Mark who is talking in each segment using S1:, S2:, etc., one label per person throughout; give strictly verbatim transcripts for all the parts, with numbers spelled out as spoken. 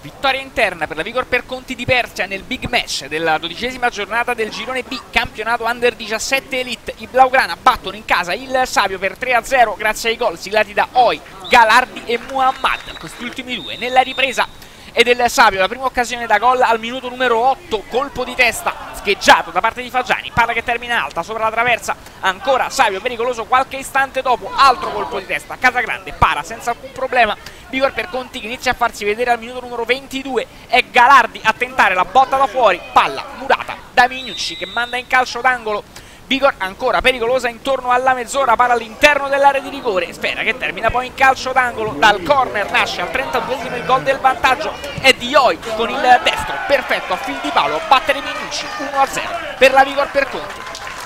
S1: Vittoria interna per la Vigor per Conti di Persia nel big match della dodicesima giornata del girone B, campionato under diciassette Elite. I Blaugrana battono in casa il Savio per tre a zero grazie ai gol siglati da Oi, Galardi e Muhammad, questi ultimi due nella ripresa. E del Savio la prima occasione da gol al minuto numero otto, colpo di testa scheggiato da parte di Fagiani, palla che termina alta sopra la traversa, ancora Savio pericoloso, qualche istante dopo altro colpo di testa, Casagrande para senza alcun problema. Vigor per Conti che inizia a farsi vedere al minuto numero ventidue, è Galardi a tentare la botta da fuori, palla murata da Mignucci che manda in calcio d'angolo. Vigor ancora pericolosa intorno alla mezz'ora, palla all'interno dell'area di rigore, spera che termina poi in calcio d'angolo. Dal corner nasce al trentaduesimo il gol del vantaggio, è di Oi con il destro perfetto a fil di palo a battere Mignucci. Uno a zero per la Vigor per Conti.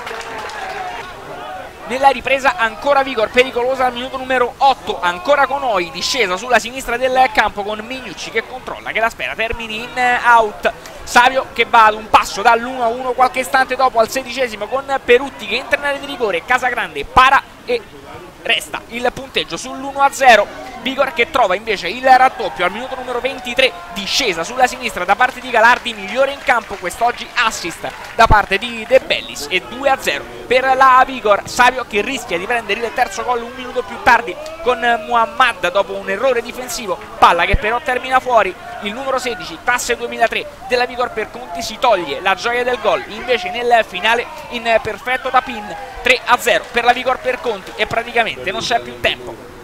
S1: Nella ripresa ancora Vigor pericolosa al minuto numero otto, ancora con Oi, discesa sulla sinistra del campo con Mignucci che controlla, che la spera termini in out. Savio che va ad un passo dall'uno a uno qualche istante dopo al sedicesimo con Perutti che entra in area di rigore, Casagrande para e resta il punteggio sull'uno a zero. Vigor che trova invece il raddoppio al minuto numero ventitré, discesa sulla sinistra da parte di Galardi, migliore in campo quest'oggi, assist da parte di De Bellis, e due a zero per la Vigor. Savio che rischia di prendere il terzo gol un minuto più tardi con Muhammad dopo un errore difensivo, palla che però termina fuori. Il numero sedici, classe duemilatré della Vigor per Conti, si toglie la gioia del gol invece nel finale in perfetto tap-in. Tre a zero per la Vigor per Conti e praticamente non c'è più tempo.